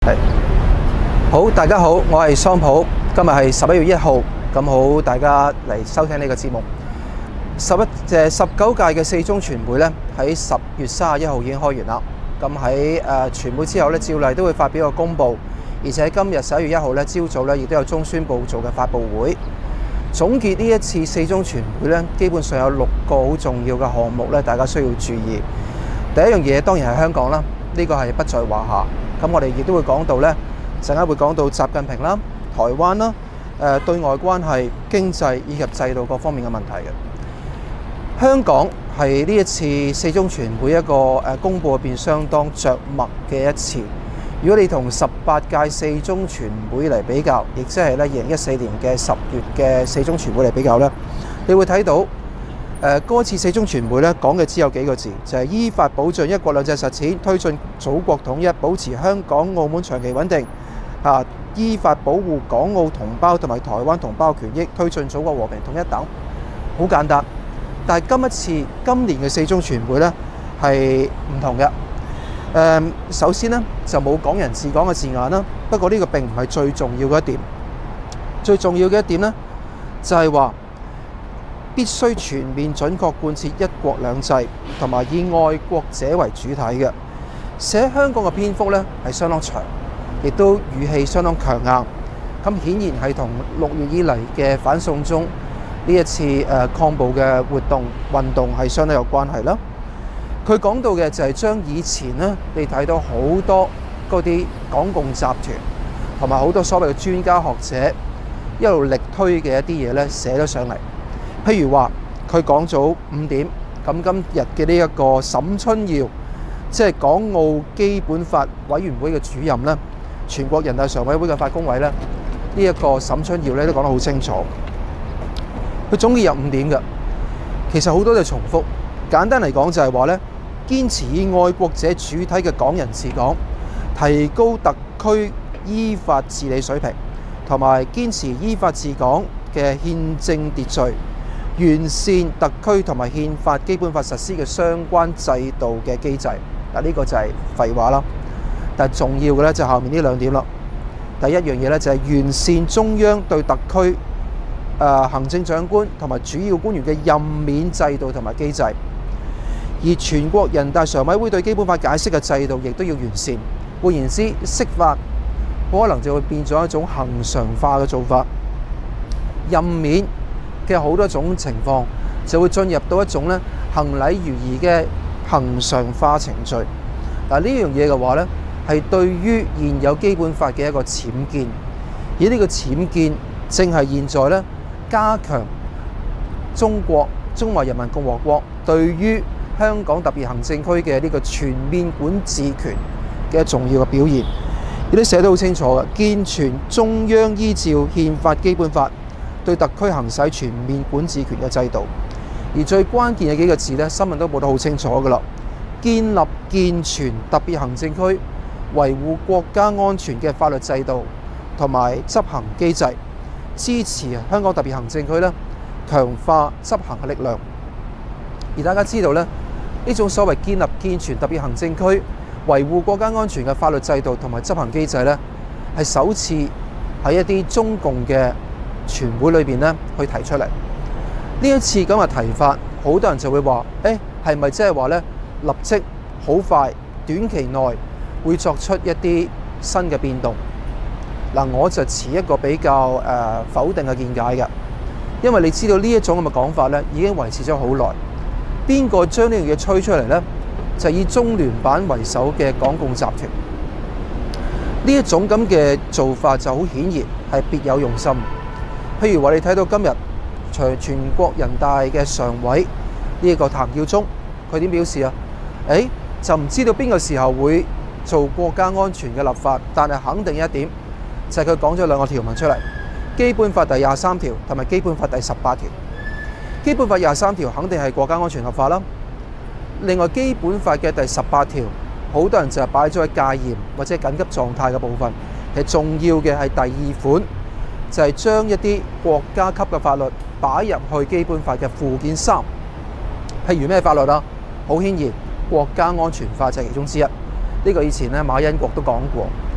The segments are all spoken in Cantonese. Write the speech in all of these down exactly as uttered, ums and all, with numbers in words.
係好，大家好，我係桑普，今日係十一月一號，咁好，大家嚟收聽呢個節目。十一誒十九屆嘅四中全會咧，喺十月三十一號已經開完啦。咁喺誒全會之後咧，照例都會發表個公佈，而且今日十一月一號咧，朝早咧亦都有中宣部做嘅發佈會，總結呢一次四中全會咧，基本上有六個好重要嘅項目咧，大家需要注意。第一樣嘢當然係香港啦，呢個係不在話下。咁我哋亦都會講到咧，陣間會講到習近平啦、台灣啦、誒對外關係、經濟以及制度各方面嘅問題嘅。香港係呢一次四中全會一個誒公佈入邊相當着墨嘅一次。如果你同十八屆四中全會嚟比較，亦即係咧二零一四年嘅十月嘅四中全會嚟比較咧，你會睇到。誒嗰次四中全會咧講嘅只有幾個字，就係依法保障一國兩制實踐，推進祖國統一，保持香港澳門長期穩定。啊，依法保護港澳同胞同埋台灣同胞權益，推進祖國和平統一等，好簡單。但係今一次今年嘅四中全會咧係唔同嘅。誒，首先呢，就冇港人治港嘅字眼啦。不過呢個並唔係最重要嘅一點，最重要嘅一點呢，就係話。必須全面準確貫徹一國兩制，同埋以愛國者為主體嘅。寫香港嘅篇幅咧係相當長，亦都語氣相當強硬。咁顯然係同六月以嚟嘅反送中呢一次誒抗暴嘅活動運動係相當有關係啦。佢講到嘅就係將以前呢，你睇到好多嗰啲港共集團同埋好多所謂嘅專家學者一路力推嘅一啲嘢咧寫咗上嚟。譬如話，佢講咗五點，咁今日嘅呢一個沈春耀，即係港澳基本法委員會嘅主任咧，全國人大常委會嘅法工委咧，呢、這、一個沈春耀咧都講得好清楚。佢總結有五點嘅，其實好多就重複。簡單嚟講就係話咧，堅持以愛國者主體嘅港人治港，提高特區依法治理水平，同埋堅持依法治港嘅憲政秩序。完善特區同埋憲法基本法實施嘅相關制度嘅機制。嗱，呢個就係廢話啦。但係重要嘅咧就後面呢兩點啦。第一樣嘢咧就係完善中央對特區誒行政長官同埋主要官員嘅任免制度同埋機制，而全國人大常委會對基本法解釋嘅制度亦都要完善。換言之，釋法可能就會變咗一種恆常化嘅做法，任免嘅好多種情況就會進入到一種咧行禮如儀嘅恆常化程序。嗱，呢樣嘢嘅話咧，係對於現有基本法嘅一個僭建，而呢個僭建正係現在咧加強中國中華人民共和國對於香港特別行政區嘅呢個全面管治權嘅重要嘅表現。亦都寫得好清楚嘅，健全中央依照憲法基本法對特區行使全面管治權嘅制度。而最關鍵嘅幾個字呢，新聞都報得好清楚㗎啦。建立健全特別行政區維護國家安全嘅法律制度同埋執行機制，支持香港特別行政區呢強化執行嘅力量。而大家知道呢，呢種所謂建立健全特別行政區維護國家安全嘅法律制度同埋執行機制呢，係首次喺一啲中共嘅全會裏邊咧，去提出嚟。呢一次咁嘅提法，好多人就會話：誒係咪即係話咧，立即好快短期內會作出一啲新嘅變動？嗱，我就持一個比較誒、呃、否定嘅見解嘅，因為你知道呢一種咁嘅講法咧，已經維持咗好耐。邊個將呢樣嘢吹出嚟呢？就係以中聯辦為首嘅港共集團。呢一種咁嘅做法就好顯然係別有用心。譬如話，你睇到今日除全國人大嘅常委呢一個譚耀宗，佢點表示啊？誒就唔知道邊個時候會做國家安全嘅立法，但係肯定一點就係佢講咗兩個條文出嚟，《基本法》第廿三條同埋《基本法》第十八條。《基本法》廿三條肯定係國家安全立法啦。另外，《基本法》嘅第十八條，好多人就係擺咗喺戒嚴或者緊急狀態嘅部分。其實重要嘅係第二款。就係將一啲國家級嘅法律擺入去基本法嘅附件三，譬如咩法律啊？好顯然，國家安全法就係其中之一。呢個以前咧馬恩國都講過。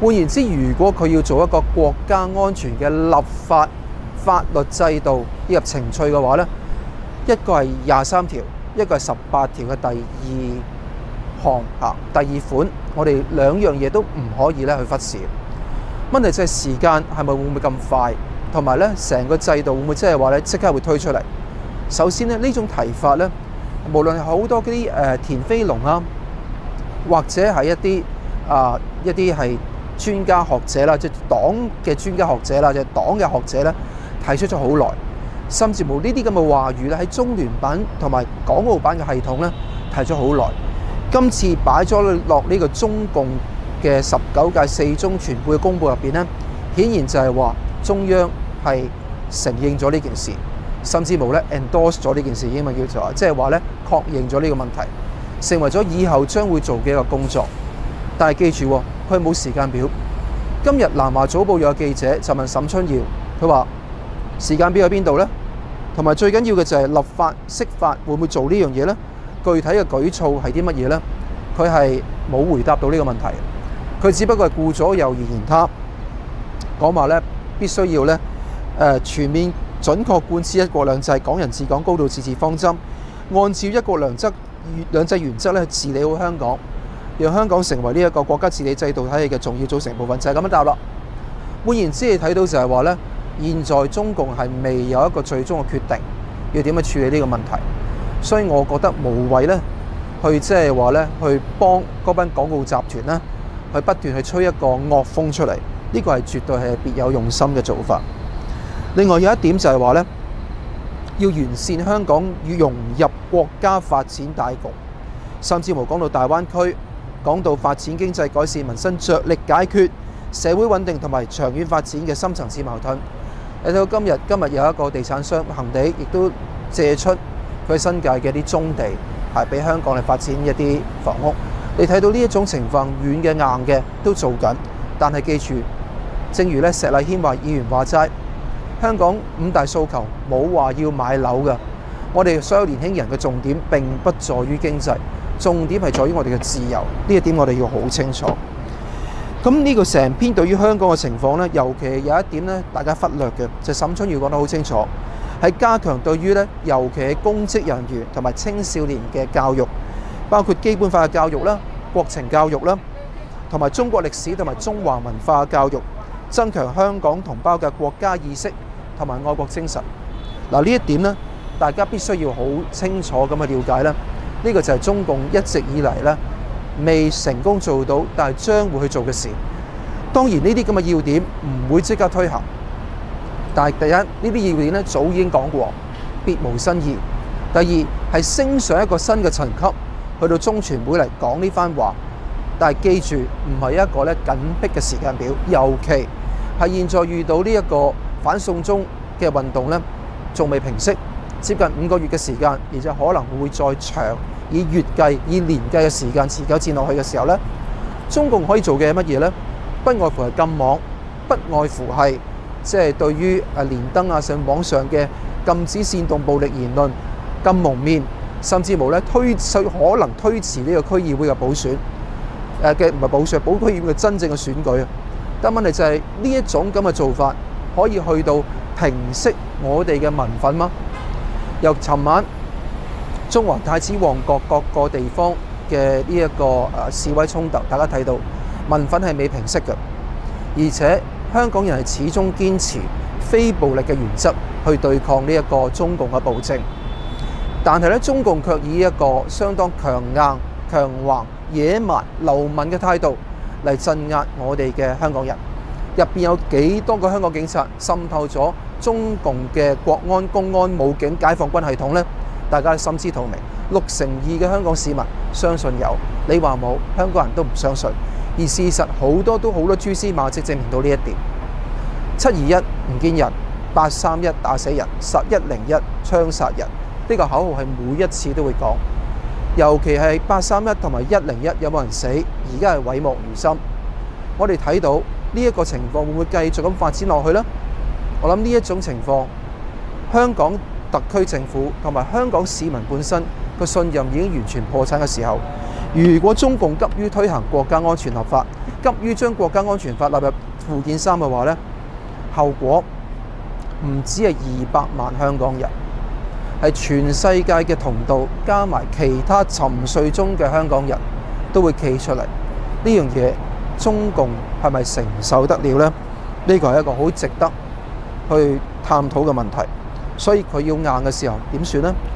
換言之，如果佢要做一個國家安全嘅立法、法律制度以及程序嘅話呢，一個係廿三條，一個係十八條嘅第二項嚇，第二款，我哋兩樣嘢都唔可以咧去忽視。問題就係時間係咪會唔會咁快，同埋咧成個制度會唔會即係話咧即刻會推出嚟？首先咧呢種提法咧，無論係好多嗰啲誒田飛龍啊，或者係一啲啊、呃、一啲係專家學者啦，即係黨嘅專家學者啦，即係黨嘅學者咧提出咗好耐，甚至乎呢啲咁嘅話語咧喺中聯版同埋港澳版嘅系統咧提咗好耐。今次擺咗落呢個中共嘅十九屆四中全會嘅公佈入邊呢，顯然就係話中央係承認咗呢件事，甚至乎咧 endorse 咗呢件事，英文叫做即係話咧確認咗呢個問題，成為咗以後將會做嘅一個工作。但係記住，佢冇時間表。今日南華早報有個記者就問沈春耀，佢話時間表喺邊度呢？同埋最緊要嘅就係立法釋法會唔會做呢樣嘢呢？具體嘅舉措係啲乜嘢呢？佢係冇回答到呢個問題。佢只不過係顧左右而言他，講話咧必須要咧誒全面準確貫徹一國兩制、港人治港、高度自治方針，按照一國兩制兩制原則咧治理好香港，讓香港成為呢一個國家治理制度體系嘅重要組成部分，就係咁樣答啦。換言之，你睇到就係話咧，現在中共係未有一個最終嘅決定，要點樣處理呢個問題。所以我覺得無謂咧，去即係話咧，去幫嗰班港澳集團咧，去不斷去吹一個惡風出嚟，呢個係絕對係別有用心嘅做法。另外有一點就係話咧，要完善香港與融入國家發展大局，甚至乎講到大灣區，講到發展經濟、改善民生，着力解決社會穩定同埋長遠發展嘅深層次矛盾。你睇到今日今日有一個地產商恒地，亦都借出佢新界嘅啲棕地，係俾香港嚟發展一啲房屋。你睇到呢一種情況，軟嘅硬嘅都做緊。但係記住，正如咧石禮謙話議員話齋，香港五大訴求冇話要買樓㗎。我哋所有年輕人嘅重點並不在於經濟，重點係在於我哋嘅自由。呢一點我哋要好清楚。咁呢個成篇對於香港嘅情況呢，尤其有一點呢，大家忽略嘅就係沈春耀講得好清楚，係加強對於呢，尤其係公職人員同埋青少年嘅教育，包括基本法嘅教育啦、國情教育啦，同埋中國歷史同埋中華文化嘅教育，增強香港同胞嘅國家意識同埋愛國精神。嗱，呢一點呢，大家必須要好清楚咁去了解啦。呢個就係中共一直以嚟呢，未成功做到，但係將會去做嘅事。當然呢啲咁嘅要點唔會即刻推行，但係第一呢啲要點咧早已經講過，別無新意。第二係升上一個新嘅層級，去到中全會嚟講呢番話。但係記住，唔係一個咧緊迫嘅時間表，尤其係現在遇到呢一個反送中嘅運動咧，仲未平息，接近五個月嘅時間，而且可能會再長。以月計、以年計嘅時間持久戰落去嘅時候呢，中共可以做嘅係乜嘢呢？不外乎係禁網，不外乎係即係對於誒連登啊上網上嘅禁止煽動暴力言論、禁蒙面，甚至乎咧推可能推遲呢個區議會嘅補選誒嘅唔係補選，補區議會嘅真正嘅選舉啊！但問題就係呢一種咁嘅做法可以去到平息我哋嘅民憤嗎？由尋晚中環太子旺角各個地方嘅呢一個誒示威衝突，大家睇到民憤係未平息嘅，而且香港人係始終堅持非暴力嘅原則去對抗呢一個中共嘅暴政，但係咧中共卻以一個相當強硬、強橫、野蠻、流氓嘅態度嚟鎮壓我哋嘅香港人。入邊有幾多個香港警察滲透咗中共嘅國安、公安、武警、解放軍系統呢？大家心知肚明，六成二嘅香港市民相信有，你話冇，香港人都唔相信。而事實好多都好多蛛絲馬跡證明到呢一點。七二一唔見人，八三一打死人，十一零一槍殺人，呢個口號係每一次都會講。尤其係八三一同埋一零一有冇人死，而家係諱莫如深。我哋睇到呢一個情況會唔會繼續咁發展落去呢？我諗呢一種情況，香港特區政府同埋香港市民本身個信任已經完全破產嘅時候， 如果中共急於推行國家安全立法，急於將國家安全法納入附件三嘅話呢，後果唔止係二百萬香港人，係全世界嘅同道加埋其他沉睡中嘅香港人都會企出嚟。呢樣嘢中共係咪承受得了呢？呢個係一個好值得去探討嘅問題。所以佢要硬嘅時候點算呢？